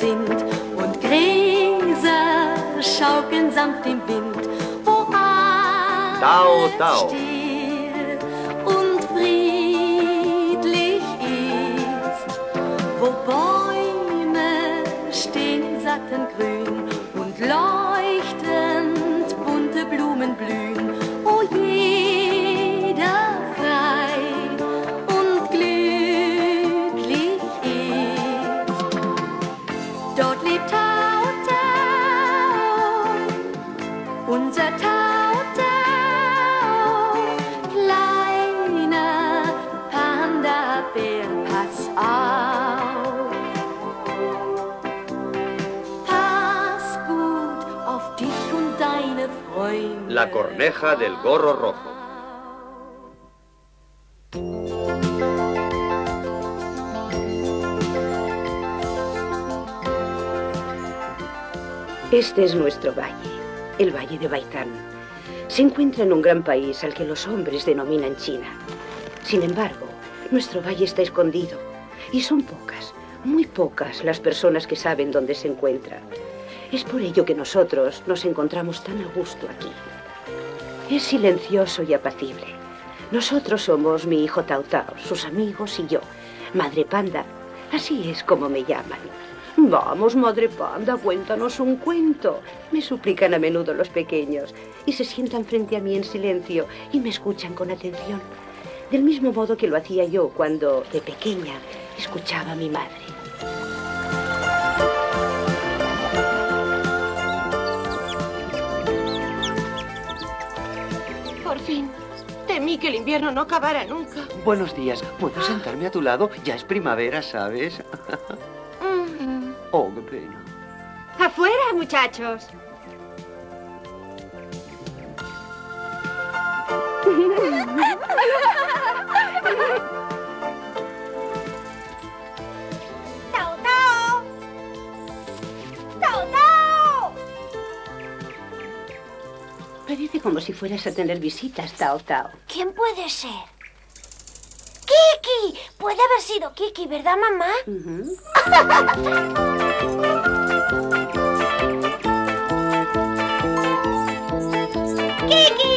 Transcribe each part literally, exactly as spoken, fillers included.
sind und Gräser schaukeln sanft im Wind, wo alles Tao, Tao. still und friedlich ist, wo Bäume stehen im satten Grün und leuchtend bunte Blumen blühen, wo jeder frei und glücklich ist. Dort lebt Tao Tao, unser Tao Tao, kleiner Panda-Bär, pass auf. Pass gut auf dich und deine Freunde. La corneja del gorro rojo. Este es nuestro valle, el Valle de Baitán. Se encuentra en un gran país al que los hombres denominan China. Sin embargo, nuestro valle está escondido y son pocas, muy pocas las personas que saben dónde se encuentra. Es por ello que nosotros nos encontramos tan a gusto aquí. Es silencioso y apacible. Nosotros somos mi hijo Tao Tao, sus amigos y yo, Madre Panda. Así es como me llaman. Vamos, Madre Panda, cuéntanos un cuento. Me suplican a menudo los pequeños y se sientan frente a mí en silencio y me escuchan con atención. Del mismo modo que lo hacía yo cuando, de pequeña, escuchaba a mi madre. Por fin. Temí que el invierno no acabara nunca. Buenos días. ¿Puedo sentarme a tu lado? Ya es primavera, ¿sabes? Mm. Oh, qué pena. Afuera, muchachos. ¡Tao, Tao! ¡Tao, Tao! Parece como si fueras a tener visitas, Tao Tao. ¿Quién puede ser? ¡Kiki! Puede haber sido Kiki, ¿verdad, mamá? Uh-huh. ¡Kiki!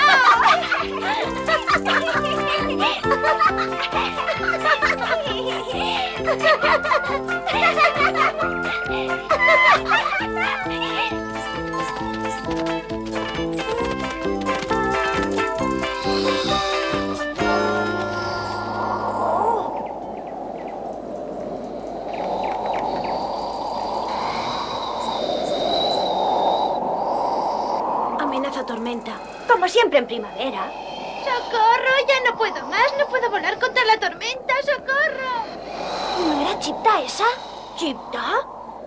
Amenaza tormenta. Como siempre en primavera. ¡Socorro! Ya no puedo más. No puedo volar contra la tormenta. ¡Socorro! ¿No era Chipta esa? ¿Chipta?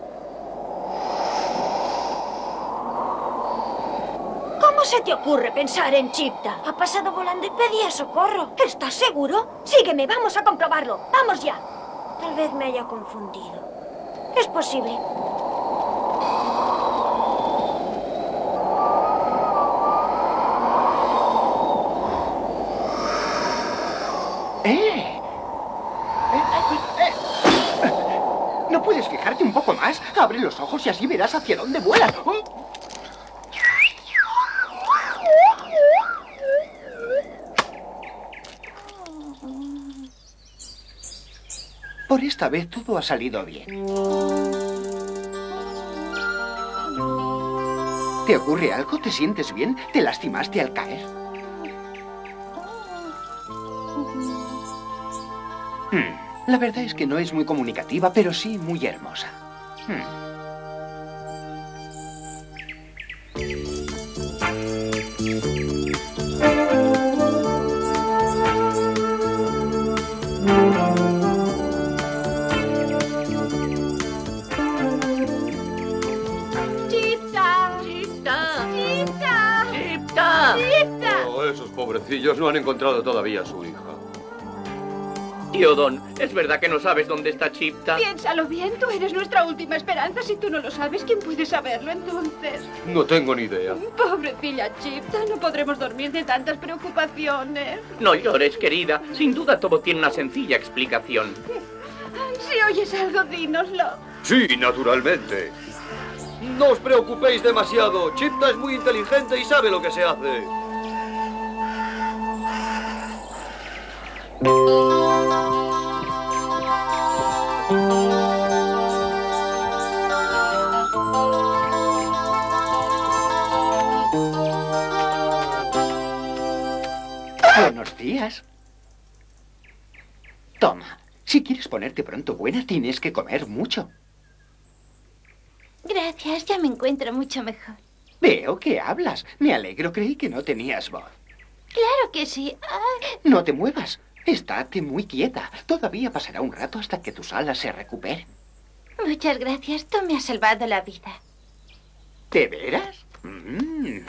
¿Cómo se te ocurre pensar en Chipta? Ha pasado volando y pedía socorro. ¿Estás seguro? Sígueme, vamos a comprobarlo. ¡Vamos ya! Tal vez me haya confundido. Es posible. ¡Eh! Eh, eh, eh. ¿No puedes fijarte un poco más? Abre los ojos y así verás hacia dónde vuelas. Por esta vez todo ha salido bien. ¿Te ocurre algo? ¿Te sientes bien? ¿Te lastimaste al caer? Hmm. La verdad es que no es muy comunicativa, pero sí muy hermosa. Hmm. Esos pobrecillos no han encontrado todavía a su hija. Tío Don, ¿es verdad que no sabes dónde está Chipta? Piénsalo bien, tú eres nuestra última esperanza. Si tú no lo sabes, ¿quién puede saberlo entonces? No tengo ni idea. Pobrecilla Chipta, no podremos dormir de tantas preocupaciones. No llores, querida. Sin duda todo tiene una sencilla explicación. Si oyes algo, dínoslo. Sí, naturalmente. No os preocupéis demasiado. Chipta es muy inteligente y sabe lo que se hace. Buenos días. Toma, si quieres ponerte pronto buena, tienes que comer mucho. Gracias, ya me encuentro mucho mejor. Veo que hablas. Me alegro, creí que no tenías voz. Claro que sí. Ay. No te muevas. Estate muy quieta. Todavía pasará un rato hasta que tus alas se recuperen. Muchas gracias, tú me has salvado la vida. ¿De veras? Mm.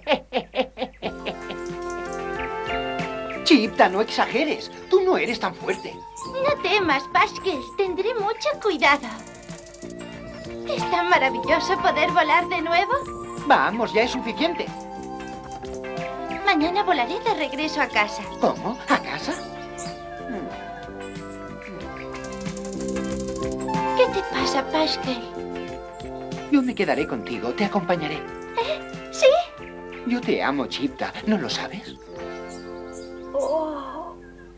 Chipta, no exageres. Tú no eres tan fuerte. No temas, Pascal. Tendré mucho cuidado. ¿Es tan maravilloso poder volar de nuevo? Vamos, ya es suficiente. Mañana volaré de regreso a casa. ¿Cómo? ¿A casa? ¿Qué te pasa, Pascal? Yo me quedaré contigo, te acompañaré. ¿Eh? ¿Sí? Yo te amo, Chipta, ¿no lo sabes? Oh.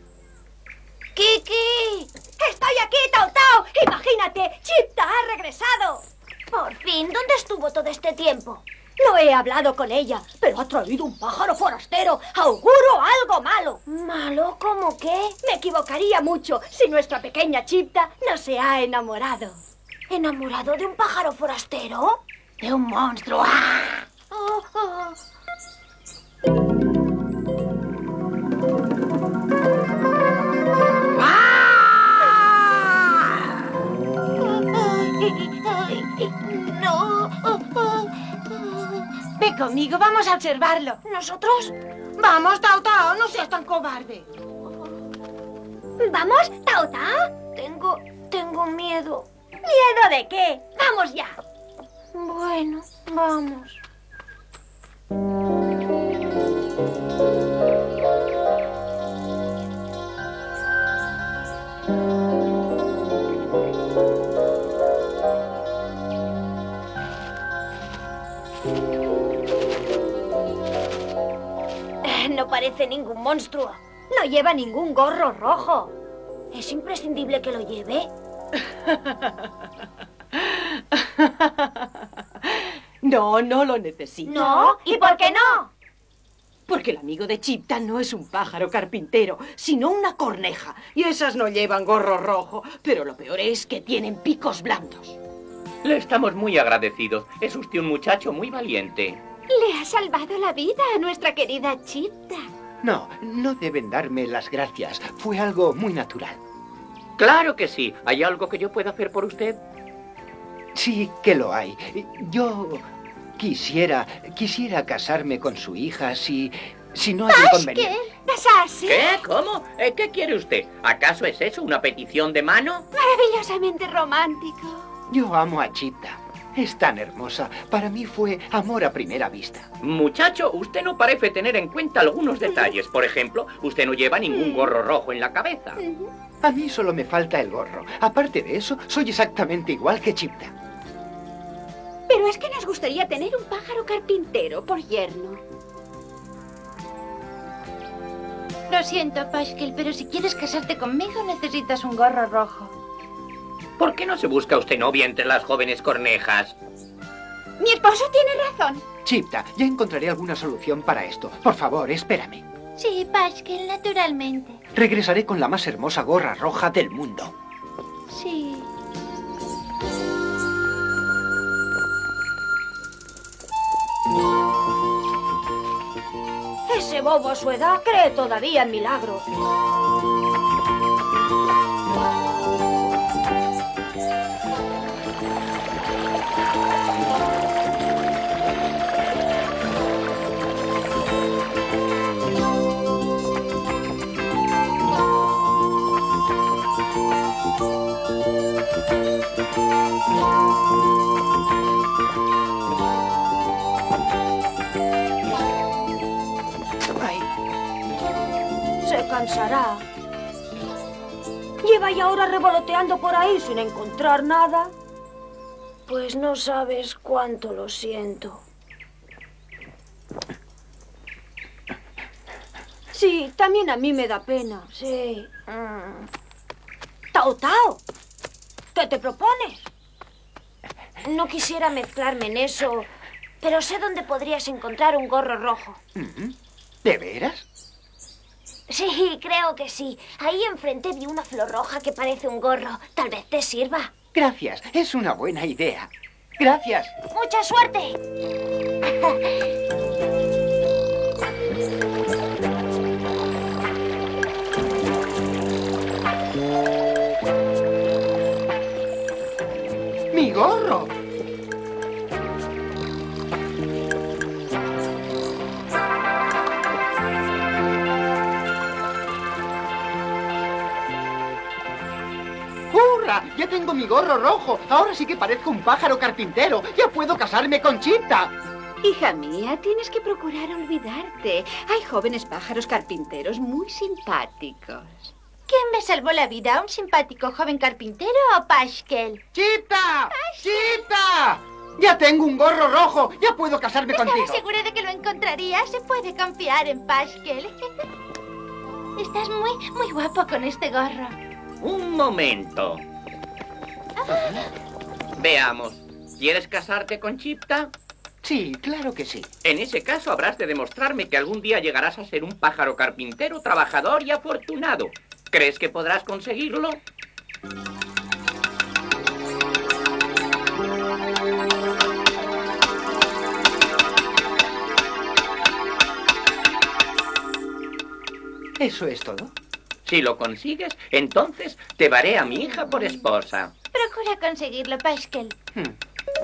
¡Kiki! ¡Estoy aquí, Tao Tao! ¡Imagínate! ¡Chipta ha regresado! Por fin, ¿dónde estuvo todo este tiempo? No he hablado con ella, pero ha traído un pájaro forastero. ¡Auguro algo malo! ¿Malo? ¿Cómo qué? Me equivocaría mucho si nuestra pequeña Chipta no se ha enamorado. ¿Enamorado de un pájaro forastero? De un monstruo. ¡Ah! Oh, oh. No. Ve conmigo, vamos a observarlo. ¿Nosotros? Vamos, Tao Tao, no seas tan cobarde. ¿Vamos, Tao Tao? Tengo... tengo miedo. ¿Miedo de qué? ¡Vamos ya! Bueno, vamos. No parece ningún monstruo. No lleva ningún gorro rojo. ¿Es imprescindible que lo lleve? No, no lo necesito. ¿No? ¿Y por qué no? Porque el amigo de Chipta no es un pájaro carpintero, sino una corneja. Y esas no llevan gorro rojo. Pero lo peor es que tienen picos blandos. Le estamos muy agradecidos. Es usted un muchacho muy valiente. Le ha salvado la vida a nuestra querida Chipta. No, no deben darme las gracias. Fue algo muy natural. Claro que sí. ¿Hay algo que yo pueda hacer por usted? Sí que lo hay. Yo quisiera, quisiera casarme con su hija si, si no hay inconveniente. ¿Casarse? ¿Qué? ¿Cómo? Eh, ¿Qué quiere usted? ¿Acaso es eso una petición de mano? Maravillosamente romántico. Yo amo a Chipta. Es tan hermosa. Para mí fue amor a primera vista. Muchacho, usted no parece tener en cuenta algunos detalles. Por ejemplo, usted no lleva ningún gorro rojo en la cabeza. A mí solo me falta el gorro. Aparte de eso, soy exactamente igual que Chipta. Pero es que nos gustaría tener un pájaro carpintero por yerno. Lo siento, Pascal, pero si quieres casarte conmigo necesitas un gorro rojo. ¿Por qué no se busca usted novia entre las jóvenes cornejas? Mi esposo tiene razón. Chipta, ya encontraré alguna solución para esto. Por favor, espérame. Sí, Pascal, naturalmente. Regresaré con la más hermosa gorra roja del mundo. Sí. Ese bobo a su edad cree todavía en milagros. Ay, Se cansará. Lleva ya horas revoloteando por ahí sin encontrar nada. Pues no sabes cuánto lo siento. Sí, también a mí me da pena. Sí. Mm. Tao Tao, ¿qué te propones? No quisiera mezclarme en eso, pero sé dónde podrías encontrar un gorro rojo. ¿De veras? Sí, creo que sí. Ahí enfrente vi una flor roja que parece un gorro. Tal vez te sirva. Gracias, es una buena idea. Gracias. ¡Mucha suerte! ¡Mi gorro! ¡Hurra! ¡Ya tengo mi gorro rojo! Ahora sí que parezco un pájaro carpintero. ¡Ya puedo casarme con Chipta! Hija mía, tienes que procurar olvidarte. Hay jóvenes pájaros carpinteros muy simpáticos. ¿Quién me salvó la vida? ¿Un simpático joven carpintero o Pascal? ¡Chipta! ¡Chipta! ¡Ya tengo un gorro rojo! ¡Ya puedo casarme Estaba contigo! segura de que lo encontraría. Se puede confiar en Pascal. Estás muy, muy guapo con este gorro. Un momento. Veamos. ¿Quieres casarte con Chipta? Sí, claro que sí. En ese caso habrás de demostrarme que algún día llegarás a ser un pájaro carpintero, trabajador y afortunado. ¿Crees que podrás conseguirlo? ¿Eso es todo? Si lo consigues, entonces te daré a mi hija por esposa. Procura conseguirlo, Pascal. Hmm.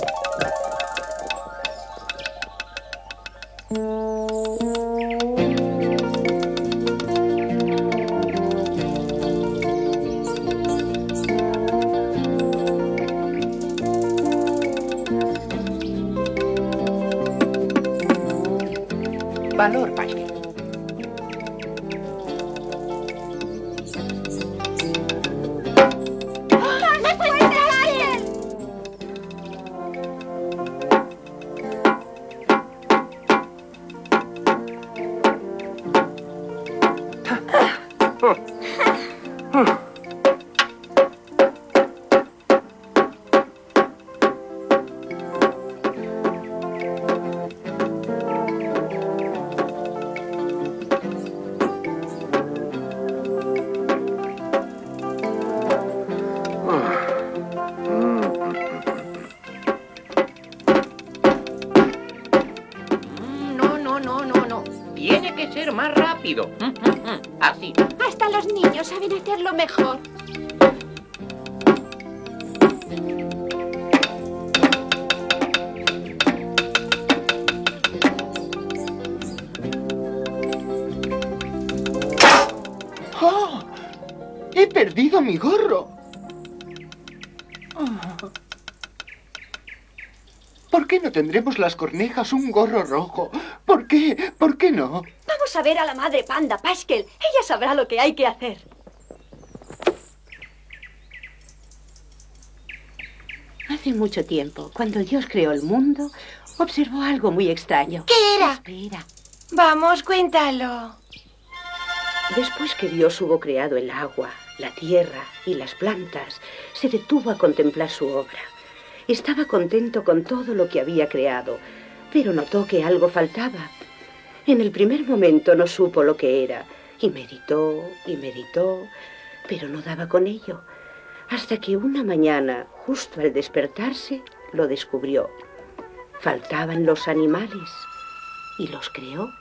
Valor, Pascal. Más rápido. Así. Hasta los niños saben hacerlo mejor. ¡Oh! ¡He perdido mi gorro! ¿Por qué no tendremos las cornejas un gorro rojo? ¿Por qué? ¿Por qué no? Vamos a ver a la madre panda, Pascal. Ella sabrá lo que hay que hacer. Hace mucho tiempo, cuando Dios creó el mundo, observó algo muy extraño. ¿Qué era? Espera. Vamos, cuéntalo. Después que Dios hubo creado el agua, la tierra y las plantas, se detuvo a contemplar su obra. Estaba contento con todo lo que había creado, pero notó que algo faltaba. En el primer momento no supo lo que era, y meditó y meditó, pero no daba con ello, hasta que una mañana, justo al despertarse, lo descubrió. Faltaban los animales, y los creó.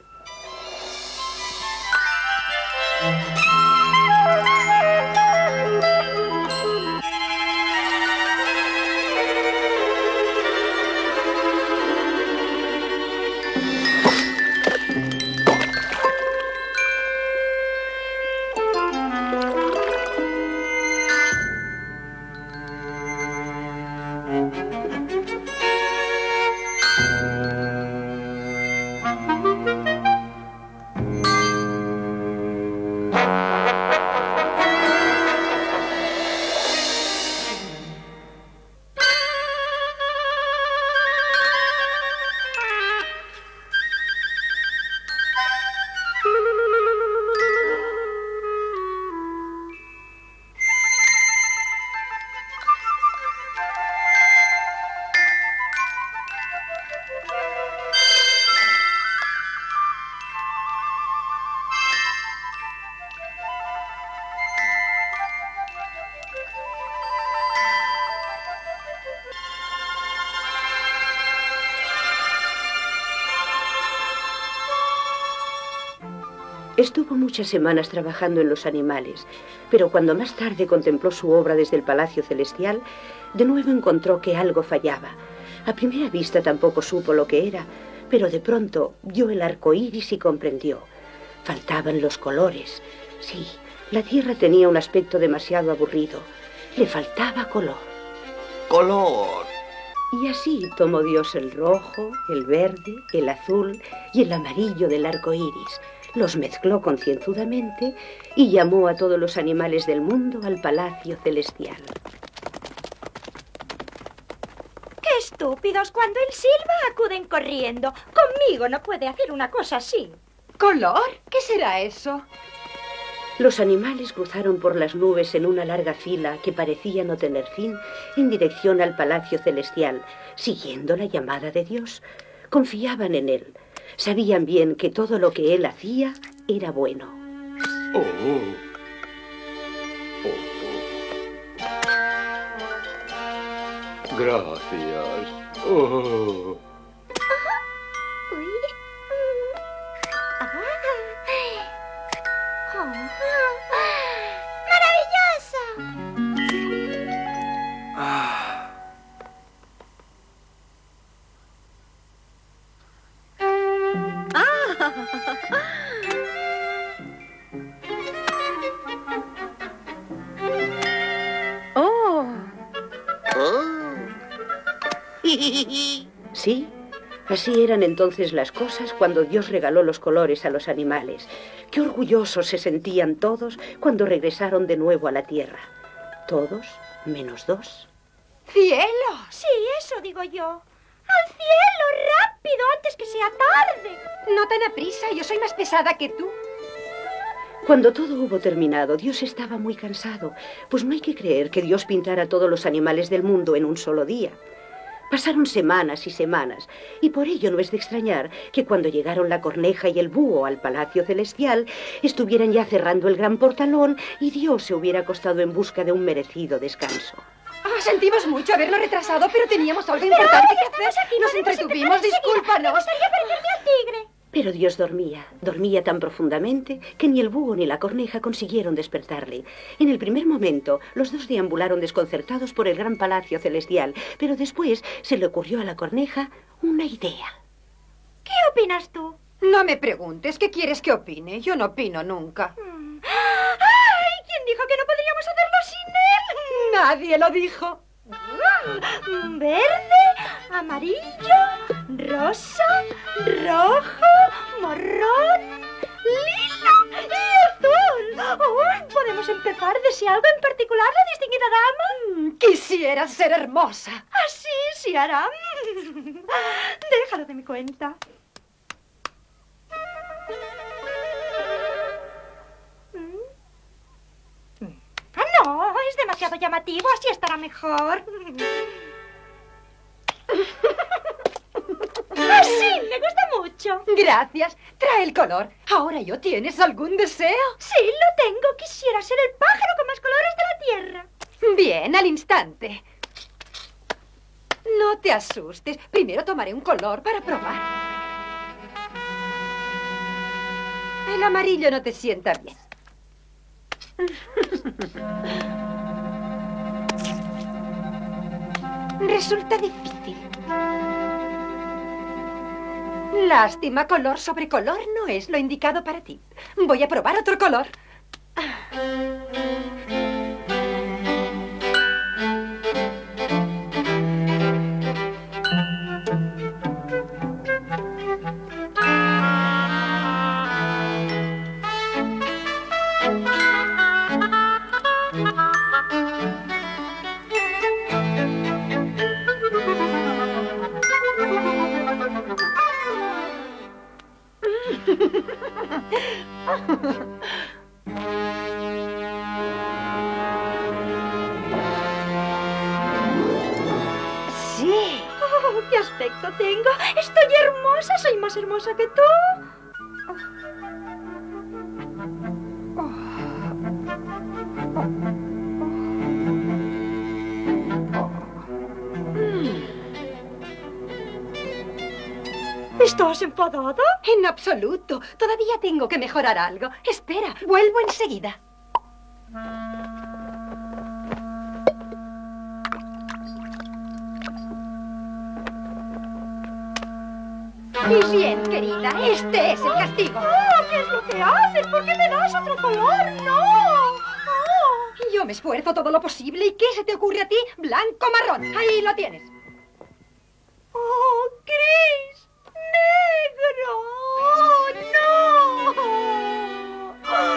Estuvo muchas semanas trabajando en los animales, pero cuando más tarde contempló su obra desde el Palacio Celestial, de nuevo encontró que algo fallaba. A primera vista tampoco supo lo que era, pero de pronto vio el arco iris y comprendió. Faltaban los colores. Sí, la Tierra tenía un aspecto demasiado aburrido. Le faltaba color. ¡Color! Y así tomó Dios el rojo, el verde, el azul y el amarillo del arco iris. Los mezcló concienzudamente y llamó a todos los animales del mundo al Palacio Celestial. ¡Qué estúpidos! Cuando él silba acuden corriendo. Conmigo no puede hacer una cosa así. ¿Color? ¿Qué será eso? Los animales cruzaron por las nubes en una larga fila que parecía no tener fin en dirección al Palacio Celestial, siguiendo la llamada de Dios. Confiaban en él. Sabían bien que todo lo que él hacía era bueno. Oh. Oh. Gracias. Oh. Uy. Ah. Oh. ¡Maravilloso! Ah. Oh. Sí, así eran entonces las cosas cuando Dios regaló los colores a los animales. Qué orgullosos se sentían todos cuando regresaron de nuevo a la tierra. Todos menos dos. ¡Cielo! Sí, eso digo yo. ¡Al cielo, rápido, antes que sea tarde! No tan aprisa, yo soy más pesada que tú. Cuando todo hubo terminado, Dios estaba muy cansado, pues no hay que creer que Dios pintara a todos los animales del mundo en un solo día. Pasaron semanas y semanas, y por ello no es de extrañar que cuando llegaron la corneja y el búho al Palacio Celestial, estuvieran ya cerrando el gran portalón y Dios se hubiera acostado en busca de un merecido descanso. Oh, sentimos mucho habernos retrasado, pero teníamos algo importante que hacer. Aquí, Nos entretuvimos, discúlpanos. Me gustaría parecerme al tigre. Pero Dios dormía, dormía tan profundamente que ni el búho ni la corneja consiguieron despertarle. En el primer momento, los dos deambularon desconcertados por el gran Palacio Celestial, pero después se le ocurrió a la corneja una idea. ¿Qué opinas tú? No me preguntes, ¿qué quieres que opine? Yo no opino nunca. Mm. ¡Ay! ¿Quién dijo que no podríamos hacerlo sin él? Nadie lo dijo. Mm, Verde, amarillo, rosa, rojo, marrón, lila y azul. ¡Uy! ¿Podemos empezar? ¿Desea algo en particular la distinguida dama? Quisiera ser hermosa. Así sí hará. Déjalo de mi cuenta. Ah, no, es demasiado llamativo, así estará mejor. ¡Ah, sí! Me gusta mucho. Gracias. Trae el color. Ahora yo, ¿tienes algún deseo? Sí, lo tengo. Quisiera ser el pájaro con más colores de la tierra. Bien, al instante. No te asustes. Primero tomaré un color para probar. El amarillo no te sienta bien. Resulta difícil. Lástima, color sobre color no es lo indicado para ti. Voy a probar otro color. Sí. Oh, ¿qué aspecto tengo? Estoy hermosa. Soy más hermosa que tú. ¿Estás enfadada? En absoluto. Todavía tengo que mejorar algo. Espera, vuelvo enseguida. Y bien, querida, este es el castigo. ¡Oh! ¿Qué es lo que haces? ¿Por qué me das otro color? ¡No! Oh. Yo me esfuerzo todo lo posible. ¿Y qué se te ocurre a ti? Blanco marrón. Ahí lo tienes. ¡Oh, gris! ¡Negro! ¡No!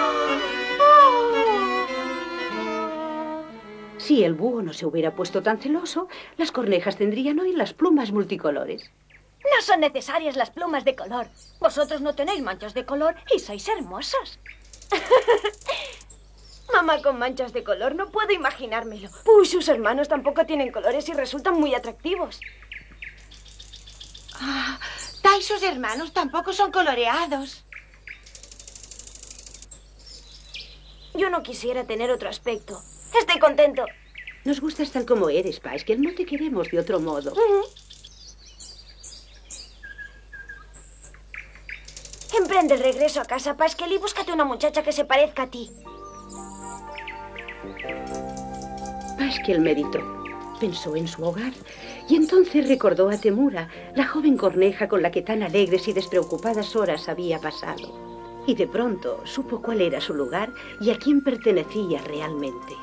Si el búho no se hubiera puesto tan celoso, las cornejas tendrían hoy las plumas multicolores. No son necesarias las plumas de color. Vosotros no tenéis manchas de color y sois hermosos. Mamá con manchas de color, no puedo imaginármelo. Pues sus hermanos tampoco tienen colores y resultan muy atractivos. Ah, Tai y sus hermanos tampoco son coloreados. Yo no quisiera tener otro aspecto. Estoy contento. Nos gustas tal como eres, Pascal. No te queremos de otro modo. Uh-huh. Emprende el regreso a casa, Pascal, y búscate una muchacha que se parezca a ti. Pascal meditó. Pensó en su hogar y entonces recordó a Temura, la joven corneja con la que tan alegres y despreocupadas horas había pasado. Y de pronto supo cuál era su lugar y a quién pertenecía realmente.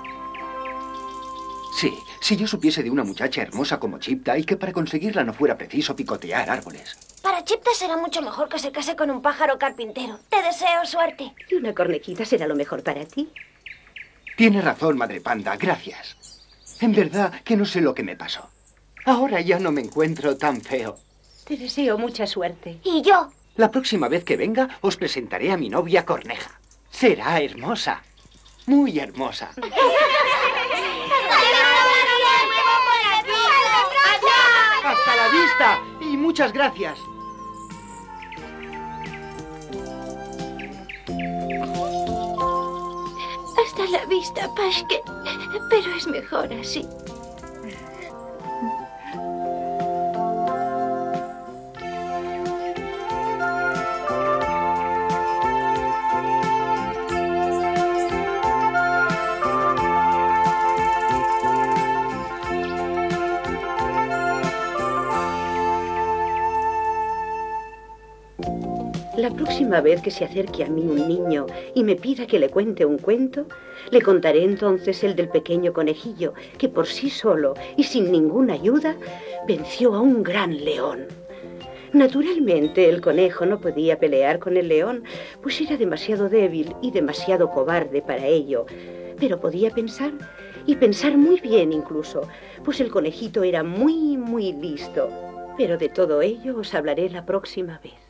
Sí, si yo supiese de una muchacha hermosa como Chipta y que para conseguirla no fuera preciso picotear árboles. Para Chipta será mucho mejor que se case con un pájaro carpintero. Te deseo suerte. Y una cornejita será lo mejor para ti. Tiene razón, Madre Panda, gracias. En verdad que no sé lo que me pasó. Ahora ya no me encuentro tan feo. Te deseo mucha suerte. ¿Y yo? La próxima vez que venga os presentaré a mi novia corneja. Será hermosa. Muy hermosa. ¡Hasta la vista! Y muchas gracias. Hasta la vista, Pascal. Pero es mejor así. La próxima vez que se acerque a mí un niño y me pida que le cuente un cuento, le contaré entonces el del pequeño conejillo que por sí solo y sin ninguna ayuda venció a un gran león. Naturalmente el conejo no podía pelear con el león, pues era demasiado débil y demasiado cobarde para ello, pero podía pensar, y pensar muy bien incluso, pues el conejito era muy, muy listo. Pero de todo ello os hablaré la próxima vez.